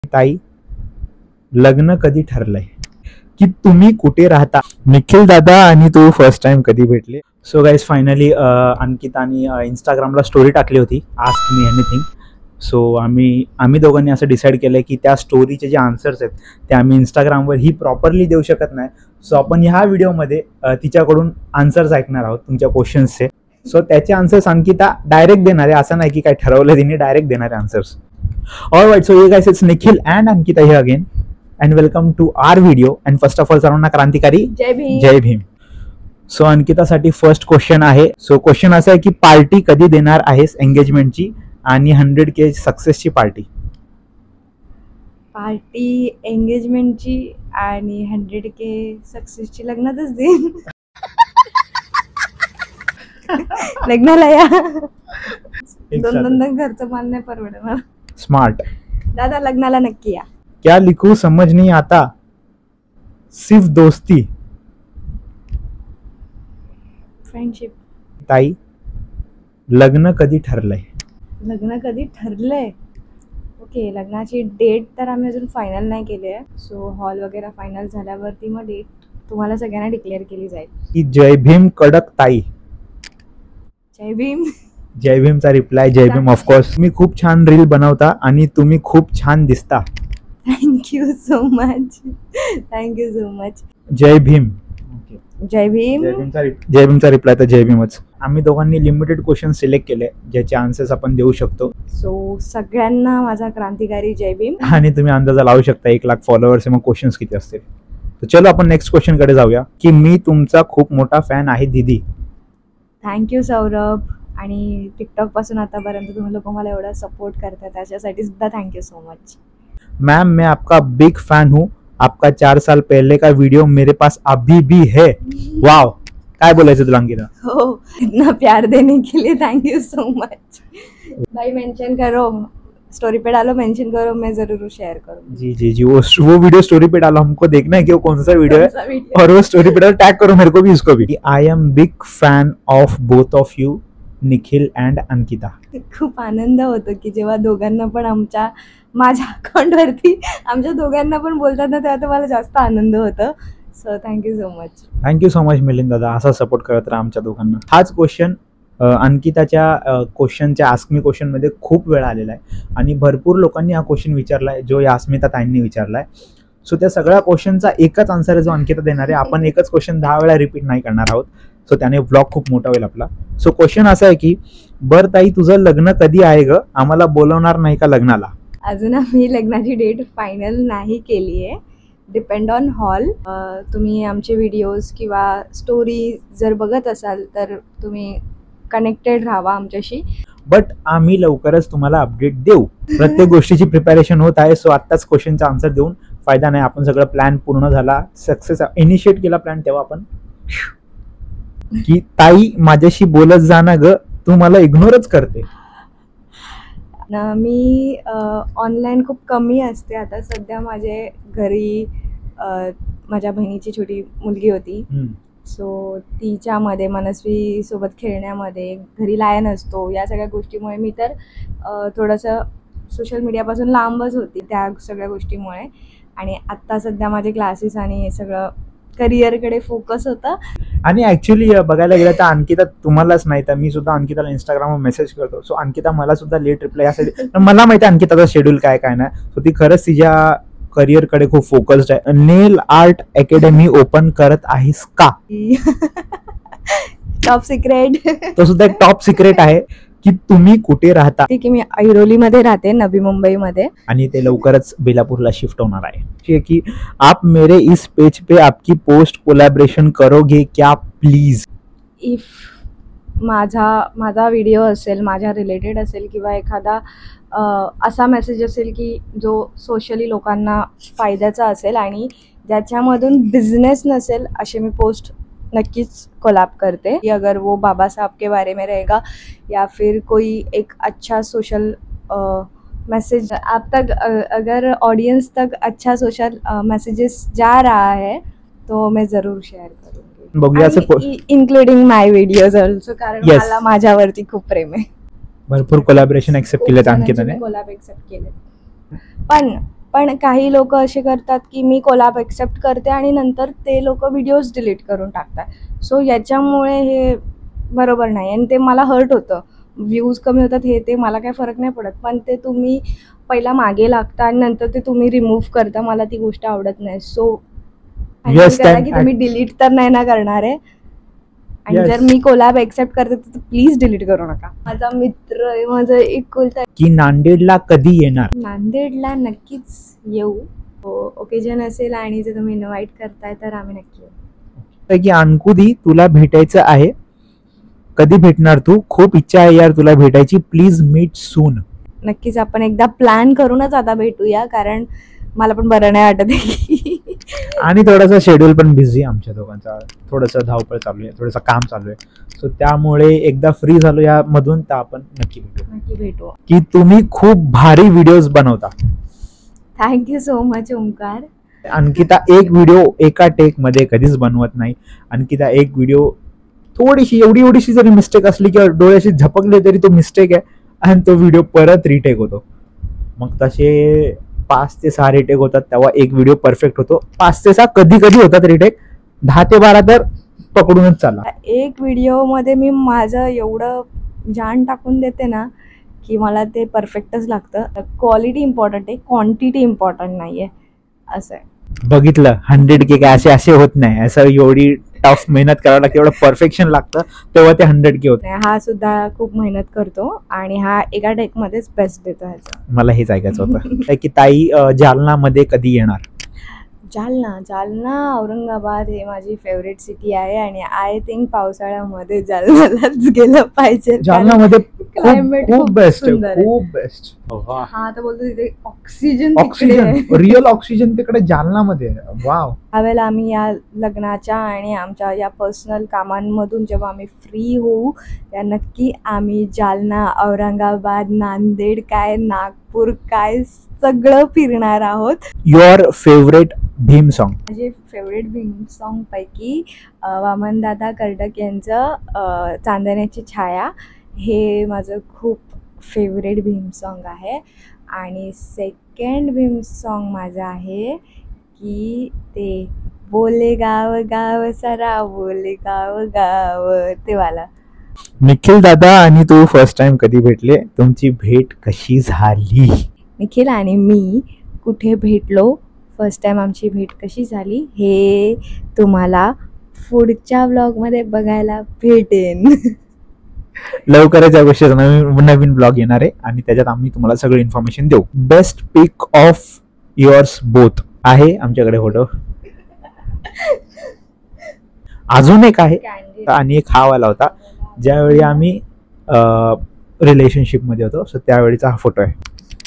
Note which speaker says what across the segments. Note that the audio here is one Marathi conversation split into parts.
Speaker 1: ताई, लग्न कधी ठरलंय की तुम्ही कुठे राहता? निखिल दादा आणि तू फर्स्ट टाइम कधी भेटले? सो गाईज फायनली अंकितानी इंस्टाग्रामला स्टोरी टाकली होती, आस्क मी एनिथिंग. सो आम्ही दोघांनी असं डिसाईड केलं की त्या स्टोरीचे जे आन्सर्स आहेत ते आम्ही इंस्टाग्रामवर ही प्रॉपरली देऊ शकत नाही. सो आपण ह्या व्हिडिओमध्ये तिच्याकडून आन्सर्स ऐकणार आहोत तुमच्या क्वेश्चन्सचे. सो त्याचे आन्सर्स अंकिता डायरेक्ट देणार आहे, असं नाही की काय ठरवलं तिने, डायरेक्ट देणार आहे answers. Alright, so guys, it's Nikhil and Ankita here again, and welcome to our video. And first of all, सर्वांना क्रांतिकारी
Speaker 2: जय भीम.
Speaker 1: जय भीम. सो अंकितासाठी फर्स्ट क्वेश्चन आहे. सो क्वेश्चन असा आहे की पार्टी कधी देणार आहेस एंगेजमेंटची आणि 100K सक्सेसची पार्टी?
Speaker 2: पार्टी एंगेजमेंटची आणि 100K सक्सेसची लग्नातच देईन. लग्नाला या दोन घरचं मान नाही परवडणार.
Speaker 1: स्मार्ट
Speaker 2: दादा लग्नाला नक्की या.
Speaker 1: क्या लिखू समझ नहीं आता, सिर्फ दोस्ती.
Speaker 2: फ्रेंडशिप.
Speaker 1: ताई, लग्न कधी ठरलंय?
Speaker 2: लग्न कधी ठरलंय? ओके, लग्नाची डेट तर आम्ही अजून फायनल नाही केली आहे. सो हॉल वगैरे फायनल झाल्यावरती मग डेट तुम्हाला सगळ्यांना डिक्लेअर केली जाईल.
Speaker 1: की जय भीम कडक ताई?
Speaker 2: जय भीम.
Speaker 1: जय भीमचा रिप्लाय जय भीम ऑफकोर्स. तुम्ही खूप छान रील बनवता आणि तुम्ही खूप छान दिसता.
Speaker 2: Thank you so much. Thank you so much.
Speaker 1: जय भीम.
Speaker 2: जय भीम.
Speaker 1: जय भीमचा रिप्लाय तर जय भीमच. आम्ही दोघांनी लिमिटेड क्वेश्चन सिलेक्ट केले ज्याचे आन्सर्स आपण देऊ शकतो.
Speaker 2: सो सगळ्यांना माझा क्रांतिकारी जय भीम.
Speaker 1: आणि तुम्ही अंदाजा लावू शकता 1,00,000 फॉलोअर्स मग क्वेश्चन्स किती असतील. तर चलो आपण नेक्स्ट क्वेश्चन कडे जाऊया की मी तुमचा खूप मोठा फॅन आहे दीदी.
Speaker 2: थँक्यू सौरभ. आणि टिकटॉक पासून आतापर्यंत तुम्ही लोक मला एवढा सपोर्ट करता त्याच्यासाठी सुद्धा थँक्यू सो मच.
Speaker 1: मैम मैं आपका बिग फैन हूँ, आपका 4 साल पहले का वीडियो मेरे पास अभी भी है. वाव, काय बोलायचं तुला अंकिता?
Speaker 2: हो, इतना प्यार देने के लिए थैंक यू सो मच. भाई मेंशन करो, स्टोरी पे डालो, मेंशन करो, मैं जरूर शेयर करूँ.
Speaker 1: जी जी जी, वो वीडियो स्टोरी पे डालो, हमको देखना है कि वो कौन सा वीडियो है. और वो स्टोरी पे डालो, टैग करो मेरे को भी, इसको भी. I am big fan of both of you, Nikhil and Ankita.
Speaker 2: खूप आनंद होतो की जेव्हा दोघांना पण माझ्या अकाउंटवरती आमच्या दोघांना पण बोलतात ना, तेव्हा तर मला जास्त आनंद होतो. So thank you so much.
Speaker 1: Thank you so much Milind दादा, असा सपोर्ट करत राहा आमच्या दोघांना. हाच क्वेश्चन अंकिताच्या क्वेश्चनच्या आस्क मी क्वेश्चनमध्ये खूप वेळा आलेला आहे आणि भरपूर लोकांनी हा क्वेश्चन विचारला आहे जो यास्मिता ताईंनी विचारला आहे. सो त्या सगळ्या क्वेश्चनचा एकच आन्सर आहे जो अंकिता देणार आहे. आपण एकच क्वेश्चन 10 वेळा रिपीट नाही करणार आहोत. सो त्याने व्लॉग खूप मोठा होईल आपला. सो क्वेश्चन असा आहे की बर ताई, तुझं लग्न कधी आहे ग? आम्हाला बोलवणार नाही का लग्नाला?
Speaker 2: अजून आम्ही लग्नाची डेट फायनल नाही केली आहे. Depend on hall. तुम्ही आमचे व्हिडिओज किंवा स्टोरी जर बघत असाल तर तुम्ही कनेक्टेड राहावा आमच्याशी.
Speaker 1: बट आम्ही लवकरच तुम्हाला अपडेट देऊ. प्रत्येक गोष्टीची प्रिपरेशन होत आहे. सो आत्ताच क्वेश्चनचा आन्सर देऊन फायदा नाही. आपण सगळं प्लॅन पूर्ण झाला, सक्सेस इनिशिएट केला प्लॅन, तेव्हा आपण की ताई माझ्याशी बोलत जा ना ग, तू मला इग्नोरच करते.
Speaker 2: मी ऑनलाईन खूप कमी असते. आता सध्या माझे घरी माझ्या बहिणीची छोटी मुलगी होती. सो तिच्यामध्ये मनस्वी सोबत खेळण्यामध्ये, घरी लायन असतो, या सगळ्या गोष्टीमुळे मी तर थोडंसं सोशल मीडियापासून लांबच होती त्या सगळ्या गोष्टीमुळे. आणि आत्ता सध्या माझे क्लासेस आणि हे सगळं करिअरकडे फोकस होतं.
Speaker 1: आणि ॲक्च्युली बघायला गेलं तर अंकिता तुम्हालाच नाही तर मी सुद्धा अंकिताला इंस्टाग्रामवर मेसेज करतो. सो अंकिता मला सुद्धा लेट रिप्लाय यासाठी, मला माहिती आहे अंकिताचा शेड्यूल काय काय नाही. सो ती खरंच तिच्या करिअरकडे खूप फोकस्ड आहे. नेल आर्ट अकॅडमी ओपन करत आहेस का?
Speaker 2: Top secret.
Speaker 1: तो सुद्धा एक टॉप सिक्रेट आहे की तुम्ही कुठे राहता.
Speaker 2: ठीक आहे, मी ऐरोलीमध्ये राहते, नवी मुंबईमध्ये.
Speaker 1: आणि ते लवकरच बेलापूरला शिफ्ट होणार आहे. की आप मेरे इस पेज पे आपकी पोस्ट कोलॅबरेशन करोगे क्या प्लीज?
Speaker 2: इफ माझा व्हिडिओ असेल, माझ्या रिलेटेड असेल किंवा एखादा असा मेसेज असेल की जो सोशली लोकांना फायद्याचा असेल आणि ज्याच्यामधून बिझनेस नसेल, असे मी पोस्ट नक्कीच कोलैब करते. कि अगर वो बाबा साहब के बारे में रहेगा या फिर कोई एक अच्छा सोशल मैसेज आप तक, अगर ऑडियंस तक अच्छा सोशल मैसेजेस जा रहा है तो मैं ज़रूर शेयर करूँगी.
Speaker 1: बघूया,
Speaker 2: इन्क्लुडिंग माय व्हिडिओज ऑल्सो, कारण मला माझ्यावरती खूप प्रेम आहे.
Speaker 1: भरपूर कोलॅबोरेशन एक्सेप्ट केलेत अंकिताने.
Speaker 2: कोलॅब एक्सेप्ट केले. पण पण काही लोक असे करतात की मी कोलॅब एक्सेप्ट करते आणि नंतर ते लोक व्हिडिओज डिलीट करून टाकतात. सो याच्यामुळे हे बरोबर नाही आणि ते मला हर्ट होतं. व्ह्यूज कमी होतात हे ते मला काही फरक नाही पडत, पण ते तुम्ही पहिला मागे लागता आणि नंतर ते तुम्ही रिमूव्ह करता, मला ती गोष्ट आवडत नाही. सो
Speaker 1: Yes,
Speaker 2: करा
Speaker 1: then
Speaker 2: की तुम्ही डिलीट तर नाही ना करणार आहे, आणि
Speaker 1: Yes.
Speaker 2: जर मी कोलॅब एक्सेप्ट करते तर प्लीज डिलीट करू नका. माझा मित्र आहे, माझा एकुलता.
Speaker 1: की नांदेडला कधी येणार?
Speaker 2: नांदेडला नक्कीच येऊ. ओकेजन असेल आणि जर तुम्ही इन्व्हाइट करताय तर आम्ही नक्की येऊ.
Speaker 1: की अंकुदी तुला भेटायचं आहे, कधी भेटणार तू? खूप इच्छा आहे यार तुला भेटायची, प्लीज मीट सून.
Speaker 2: नक्कीच आपण एकदा प्लॅन करूनच आता भेटूया, कारण मला पण बरं नाही वाटत आहे.
Speaker 1: आणि थोडासा शेड्यूल पण बिझी आमच्या दोघांचा, थोडंसं धावपळ चालू आहे, थोडंसं काम चालू आहे. सो त्यामुळे एकदा फ्री झालो यामधून तर आपण नक्की भेटू. की तुम्ही खूप भारी व्हिडिओज बनवता.
Speaker 2: Thank you so much Omkar.
Speaker 1: Ankita एक व्हिडिओ एका टेक मध्ये कधीच बनवत नाही. अंकिता एक व्हिडिओ थोडीशी एवढीशी जरी मिस्टेक असली किंवा डोळ्याशी झपकले तरी तो मिस्टेक आहे आणि तो व्हिडिओ परत रिटेक होतो. मग तसे 5 ते 6 रिटेक होतात, तेव्हा एक व्हिडिओ परफेक्ट होतो. 5 ते 6 कधी कधी होतात रिटेक, 10 ते 12 तर पकडूनच चाला.
Speaker 2: एक व्हिडिओ मध्ये मी माझं एवढं जान टाकून देते ना की मला ते परफेक्टच लागतं. क्वालिटी इम्पॉर्टंट आहे, क्वांटिटी इम्पॉर्टंट नाहीये, असं आहे.
Speaker 1: बघितलं 100K काय असे होत नाही. असं एवढी टफ मेहनत करावं लागते, एवढं परफेक्शन लागतं तेव्हा ते 100K होत.
Speaker 2: हा सुद्धा खूप मेहनत करतो आणि हा एका टेक मध्येच बेस्ट देतो ह्याचा.
Speaker 1: मला हेच ऐकायचं होतं. की ताई जालना मध्ये कधी येणार?
Speaker 2: जालना औरंगाबाद हे माझी फेवरेट सिटी आहे आणि आय थिंक पावसाळ्यामध्ये जालन्यालाच गेलं पाहिजे.
Speaker 1: जालनामध्ये
Speaker 2: क्लायमेट
Speaker 1: खूप बेस्ट
Speaker 2: सुंदर आहे.
Speaker 1: खूप बेस्ट.
Speaker 2: हा तर बोलतो तिथे ऑक्सिजन
Speaker 1: रिअल ऑक्सिजन तिकडे जालनामध्ये. वाव.
Speaker 2: त्यावेळेला आम्ही या लग्नाच्या आणि आमच्या या पर्सनल कामांमधून जेव्हा आम्ही फ्री होऊ त्या नक्की आम्ही जालना, औरंगाबाद, नांदेड काय, नागपूर काय सगळं फिरणार आहोत.
Speaker 1: Your favourite Bhim song?
Speaker 2: माझे फेवरेट भीम सॉन्ग पैकी वामनदादा कर्डक यांचं चांदण्याची छाया हे माझं खूप फेवरेट भीम सॉन्ग आहे. आणि सेकंड भीम सॉन्ग माझं आहे की ते बोले गाव गाव सरा बोले गाव गाव, ते वाला.
Speaker 1: निखिल दादा आणि तू फर्स्ट टाइम कधी भेटले? तुमची भेट कशी झाली?
Speaker 2: निखिल आणि मी कुठे भेटलो, फर्स्ट टाइम आमची भेट कशी झाली हे तुम्हाला पुढच्या व्लॉगमध्ये बघायला भेटेन.
Speaker 1: लवकरच या गोष्टीचा नवीन ब्लॉग येणार आहे आणि त्याच्यात आम्ही तुम्हाला सगळी इन्फॉर्मेशन देऊ. Best pick of yours both आहे आमच्याकडे फोटो. अजून एक आहे आणि एक हा वाला होता ज्यावेळी आम्ही रिलेशनशिप मध्ये होतो. सो त्यावेळीचा हा फोटो आहे.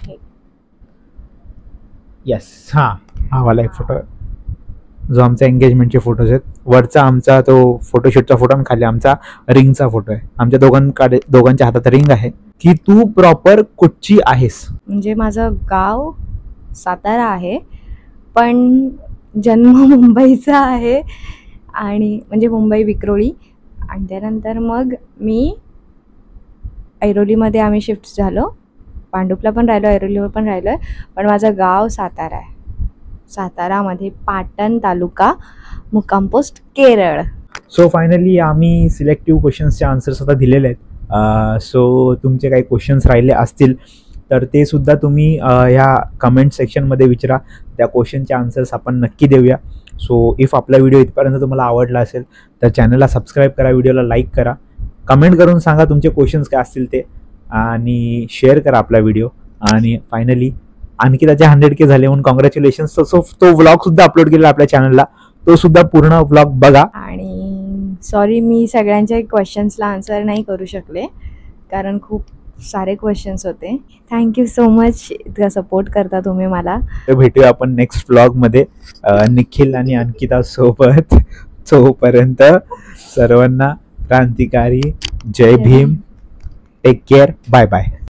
Speaker 1: येस, हा वाला एक फोटो जो आमचा एंगेजमेंटचे फोटोज आहेत. वरचा आमचा तो फोटोशूटचा फोटो आणि खाली आमचा रिंगचा फोटो आहे. आमच्या दोघांच्या हातात रिंग आहे. की तू प्रॉपर कुठची आहेस?
Speaker 2: म्हणजे माझं गाव सातारा आहे पण जन्म मुंबईचा आहे, आणि म्हणजे मुंबई विक्रोळी. आणि त्यानंतर मग मी ऐरोलीमध्ये आम्ही शिफ्ट झालो. भांडुपला पण राहिलो, ऐरोलीवर पण राहिलो आहे, पण माझं गाव सातारा आहे. सातारामध्ये पाटण तालुका, मुक्काम पोस्ट केरळ.
Speaker 1: सो फायनली आम्ही सिलेक्टिव्ह क्वेश्चन्सचे आन्सर्स आता दिलेले आहेत. सो तुमचे काही क्वेश्चन्स राहिले असतील तर ते सुद्धा तुम्ही ह्या कमेंट सेक्शनमध्ये विचारा. त्या क्वेश्चनचे आन्सर्स आपण नक्की देऊया. सो इफ आपला व्हिडिओ इथपर्यंत तुम्हाला आवडला असेल तर चॅनलला सबस्क्राईब करा, व्हिडिओला लाईक करा, कमेंट करून सांगा तुमचे क्वेश्चन्स काय असतील ते, आणि शेअर करा आपला व्हिडिओ. आणि फायनली आणखी त्याचे 100K झाले म्हणून कॉंग्रॅच्युलेशन्स. सो तो व्लॉगसुद्धा अपलोड केलेला आपल्या चॅनलला, तो सुद्धा पूर्ण व्लॉग बघा.
Speaker 2: आणि सॉरी मी सगळ्यांच्या क्वेश्चन्सला आन्सर नाही करू शकले कारण खूप सारे क्वेश्चन्स होते. थँक्यू सो मच, इतका सपोर्ट करता तुम्ही मला.
Speaker 1: भेटूया आपण नेक्स्ट व्लॉगमध्ये निखिल आणि अंकिता सोबत. तोपर्यंत सर्वांना क्रांतिकारी जय Bhim. Take care, bye bye.